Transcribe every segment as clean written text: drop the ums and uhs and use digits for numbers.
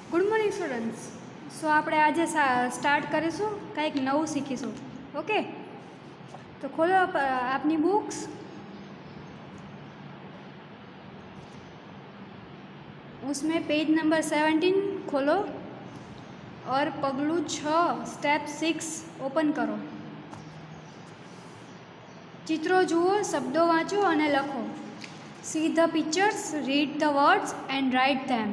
Good morning students. સો આપણે આજે start કરીશું, કંઈક નવું શીખીશું. ઓકે, તો ખોલો આપની બુક્સ. उसमें पेज नंबर 17 खोलो और पगलू 6 स्टेप 6 ओपन करो. चित्रों जुओ, शब्दों वाँचो और लखो. See the pictures, read the words and write them.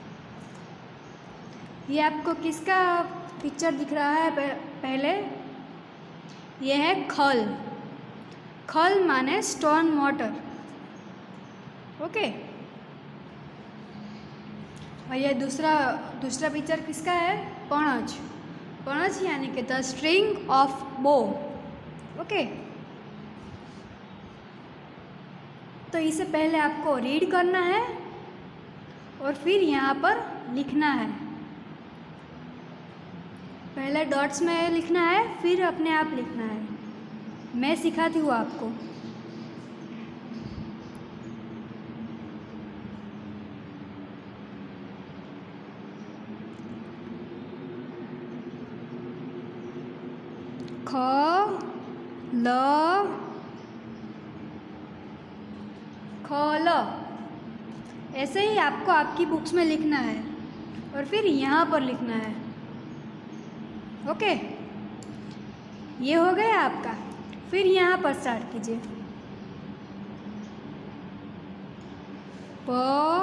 ये आपको किसका पिक्चर दिख रहा है? पहले ये है खल. खल माने स्टोन वाटर. ओके, और ये दूसरा पिक्चर किसका है? पणज. पणज यानी कि the string of bow. Okay, तो इसे पहले आपको रीड करना है और फिर यहाँ पर लिखना है. पहले डॉट्स में लिखना है, फिर अपने आप लिखना है. मैं सिखाती हूँ आपको. ख ल खल, ऐसे ही आपको आपकी बुक्स में लिखना है और फिर यहाँ पर लिखना है. ओके, ये हो गया आपका. फिर यहाँ पर स्टार्ट कीजिए. प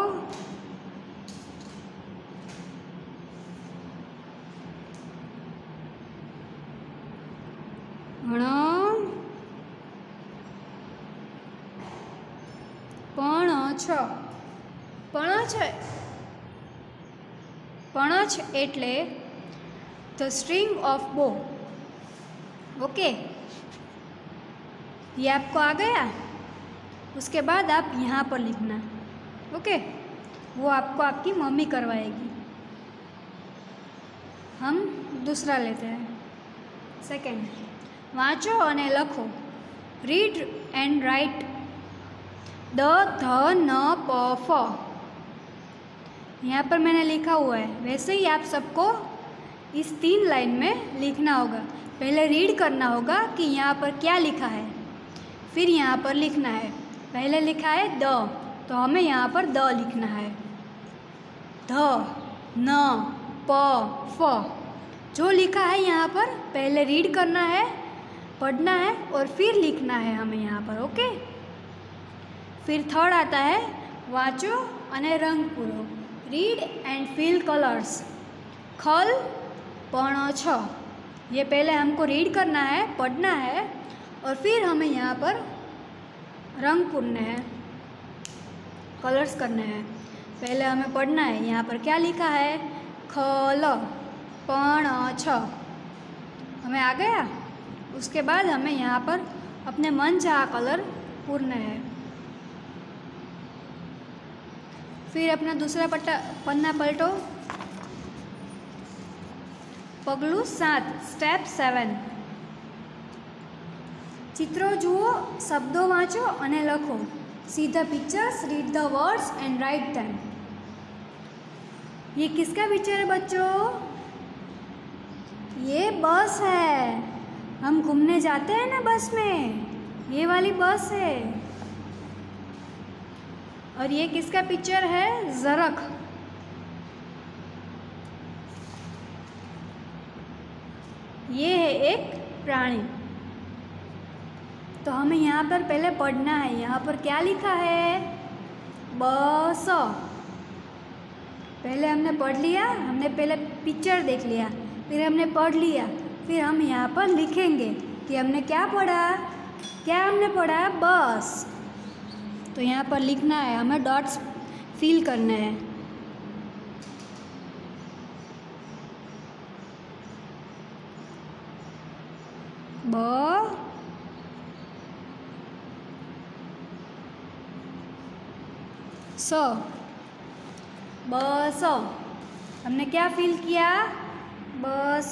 ण पणछ. पणछ एटले the string of bow. Okay, ये आपको आ गया. उसके बाद आप यहाँ पर लिखना. ओके, वो आपको आपकी मम्मी करवाएगी. हम दूसरा लेते हैं, सेकेंड. वाँचो और लखो. रीड एंड राइट द ध न प फ. यहाँ पर मैंने लिखा हुआ है, वैसे ही आप सबको इस 3 लाइन में लिखना होगा. पहले रीड करना होगा कि यहाँ पर क्या लिखा है, फिर यहाँ पर लिखना है. पहले लिखा है द, तो हमें यहाँ पर द लिखना है. ध न प फ, जो लिखा है यहाँ पर पहले रीड करना है, पढ़ना है और फिर लिखना है हमें यहाँ पर. ओके, फिर थर्ड आता है वाँचो अने रंग पूरो. Read and fill colours. खल पण छ, ये पहले हमको रीड करना है, पढ़ना है और फिर हमें यहाँ पर रंग पूरने हैं, कलर्स करने हैं. पहले हमें पढ़ना है, यहाँ पर क्या लिखा है? खल पण छ. हमें आ गया. उसके बाद हमें यहाँ पर अपने मन चाहा कलर पूरने हैं. फिर अपना दूसरा पन्ना पलटो. पगलू 7 स्टेप 7. चित्रों जुओ, शब्दों वाँचो और लखो. See the pictures, read the words and write them. ये किसका पिक्चर है बच्चों? ये बस है. हम घूमने जाते हैं ना बस में, ये वाली बस है. और ये किसका पिक्चर है? ज़रख. ये है एक प्राणी. तो हमें यहाँ पर पहले पढ़ना है. यहाँ पर क्या लिखा है? बस. पहले हमने पढ़ लिया, हमने पहले पिक्चर देख लिया, फिर हमने पढ़ लिया, फिर हम यहाँ पर लिखेंगे कि हमने क्या पढ़ा. क्या हमने पढ़ा? बस. तो यहाँ पर लिखना है, हमें डॉट्स फिल करने हैं. ब स. बस. हमने क्या फिल किया? बस.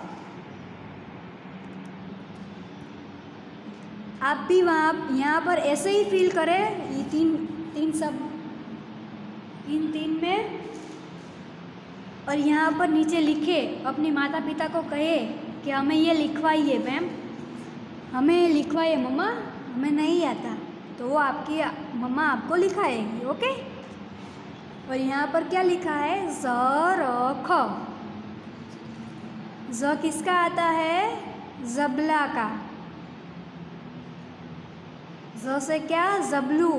आप भी वहाँ यहाँ पर ऐसे ही फील करें. ये तीन सब इन 3 में और यहाँ पर नीचे लिखे, अपनी माता पिता को कहे कि हमें ये लिखवाइए मैम, हमें लिखवाइए मम्मा, हमें नहीं आता, तो वो आपकी मम्मा आपको लिखाएगी। ओके। और यहाँ पर क्या लिखा है? ज र ख। ज किसका आता है? जबला का। ज से क्या? जबलू।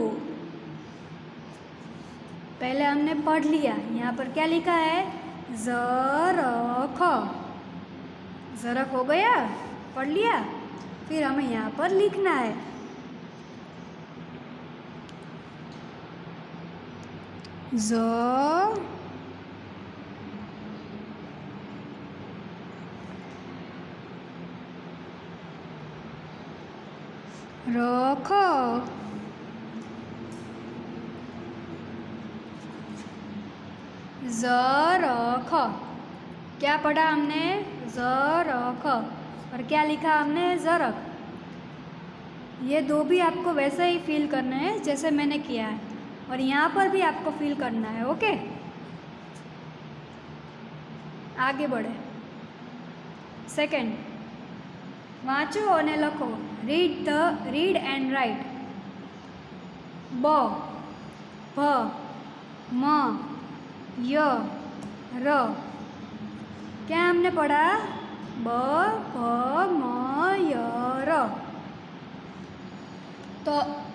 पहले हमने पढ़ लिया। यहाँ पर क्या लिखा है? ज र ख। ज़रख हो गया, पढ़ लिया। फिर हमें यहाँ पर लिखना है ज र ख। ज र ख। क्या पढ़ा हमने? ज र ख। और क्या लिखा हमने? ज़रख। ये दो भी आपको वैसे ही फील करना है जैसे मैंने किया है, और यहाँ पर भी आपको फील करना है। ओके, आगे बढ़े। सेकंड, वाँचो અને લખો। Read and write. બ, ભ, म, य, र। क्या हमने पढ़ा? ब, भ, म, य, र। तो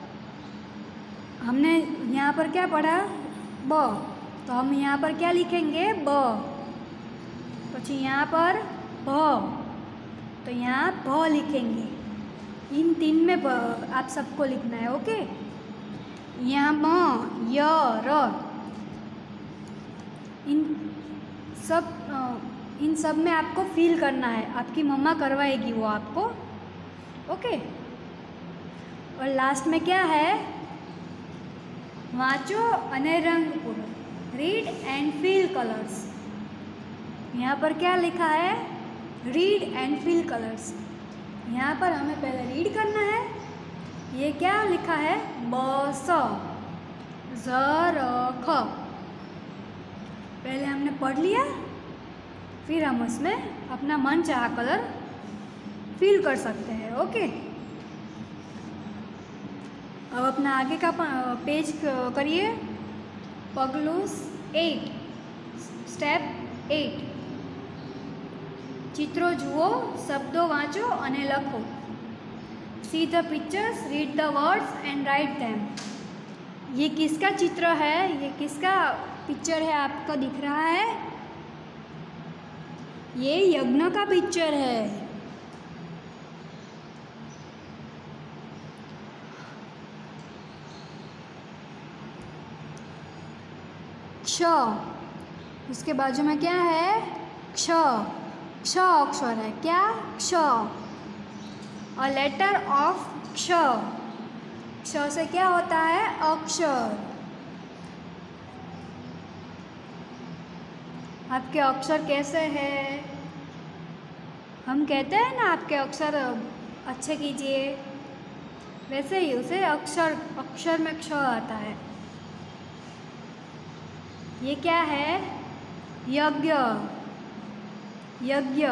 हमने यहाँ पर क्या पढ़ा? ब। तो हम यहाँ पर क्या लिखेंगे? ब। પછી यहाँ पर भ, तो यहाँ भ लिखेंगे। इन तीन में आप सबको लिखना है। ओके। यहाँ म, य, र, इन सब में आपको फील करना है। आपकी मम्मा करवाएगी वो आपको। ओके। और लास्ट में क्या है? वाँचो અને रंग पूरो। Read and fill colours. यहाँ पर क्या लिखा है? Read and fill colours. यहाँ पर हमें पहले रीड करना है। ये क्या लिखा है? ब, स, ज, र, ख। पहले हमने पढ़ लिया, फिर हम उसमें अपना मन चाहा कलर फील कर सकते हैं। ओके। अब अपना आगे का पेज करिए। पगलू 8, स्टेप 8। चित्रों जुओ, शब्दों वाँचो અને લખો। See the pictures, read the words and write them. ये किसका चित्र है? ये किसका पिक्चर है? आपको दिख रहा है? ये यज्ञ का पिक्चर है। क्ष, उसके बाजू में क्या है? क्ष। क्ष अक्षर है। क्या? क्ष। अ लेटर ऑफ क्ष। क्ष से क्या होता है? अक्षर। आपके अक्षर कैसे हैं? हम कहते हैं ना आपके अक्षर अच्छे कीजिए, वैसे ही उसे अक्षर में क्ष आता है। ये क्या है? यज्ञ। यज्ञ।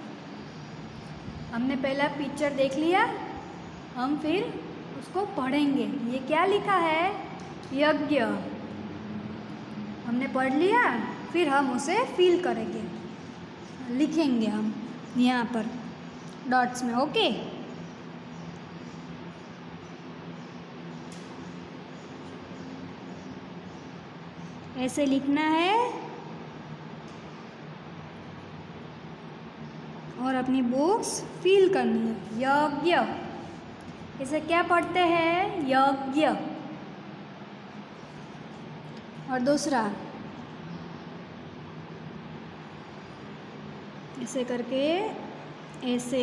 हमने पहला पिक्चर देख लिया, हम फिर उसको पढ़ेंगे। ये क्या लिखा है? यज्ञ। हमने पढ़ लिया, फिर हम उसे फील करेंगे, लिखेंगे हम यहाँ पर डॉट्स में। ओके। ऐसे लिखना है और अपनी बुक्स फील करनी है। यज्ञ, इसे क्या पढ़ते हैं? यज्ञ। और दूसरा ऐसे करके, ऐसे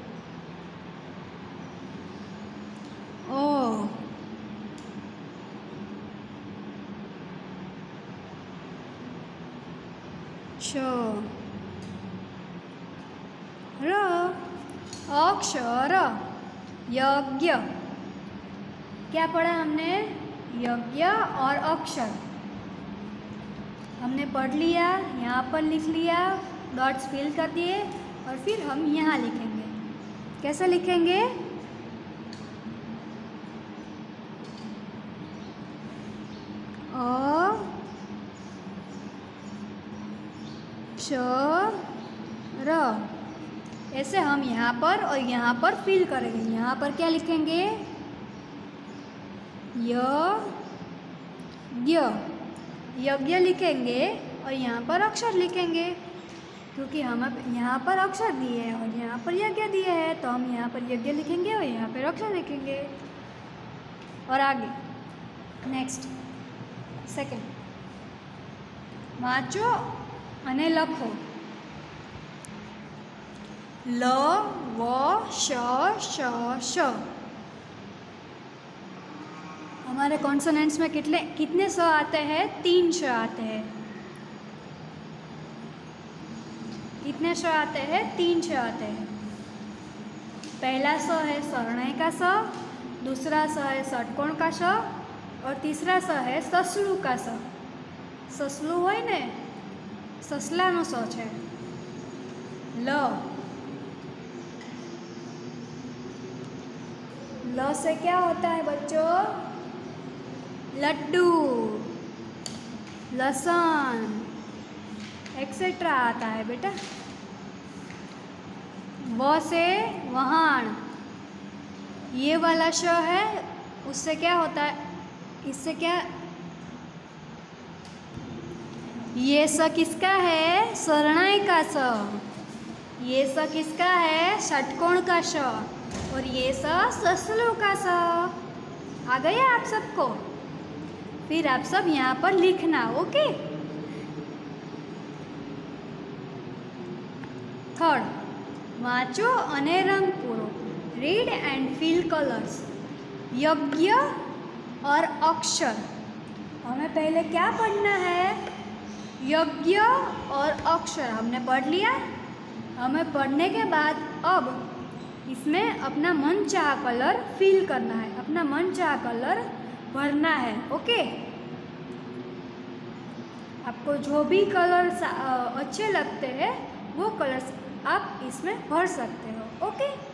ओ, क्ष, र, अक्षर, यज्ञ। क्या पढ़ा हमने? यज्ञ और अक्षर। हमने पढ़ लिया, यहाँ पर लिख लिया, डॉट्स फिल कर दिए और फिर हम यहाँ लिखेंगे। कैसे लिखेंगे? अक्षर। ऐसे हम यहाँ पर और यहाँ पर फिल करेंगे। यहाँ पर क्या लिखेंगे? यज्ञ लिखेंगे और यहाँ पर अक्षर लिखेंगे, क्योंकि हमें यहाँ पर अक्षर दिए हैं और यहाँ पर यज्ञ दिए हैं, तो हम यहाँ पर यज्ञ लिखेंगे और यहाँ पर अक्षर लिखेंगे। और आगे नेक्स्ट सेकंड, वाँचो અને લખો। ल व श श। हमारे कॉन्सोनेंट्स में कितने स आते हैं? 3 श आते हैं। कितने श आते हैं? 3 श आते हैं। पहला स है शरणाई का स, दूसरा स है षटकोण का स और तीसरा स है ससलू का स। ससलू होय ने, ससलानो स है। ल से क्या होता है बच्चों? लड्डू, लसन एक्सेट्रा आता है बेटा। व से वहान, ये वाला श है, उससे क्या होता है? इससे क्या? ये स किसका है? शरणाई का स। ये स किसका है? षटकोण का श। और ये स ससलू का स। आ गया आप सबको? फिर आप सब यहाँ पर लिखना, ओके। थर्ड, वाँचो અને रंग पूरो। Read and fill colours. यज्ञ और अक्षर। हमें पहले क्या पढ़ना है? यज्ञ और अक्षर हमने पढ़ लिया। हमें पढ़ने के बाद अब इसमें अपना मन चाहा कलर फिल करना है, अपना मन चाहा कलर भरना है, ओके। आपको जो भी कलर्स अच्छे लगते हैं वो कलर्स आप इसमें भर सकते हो, ओके।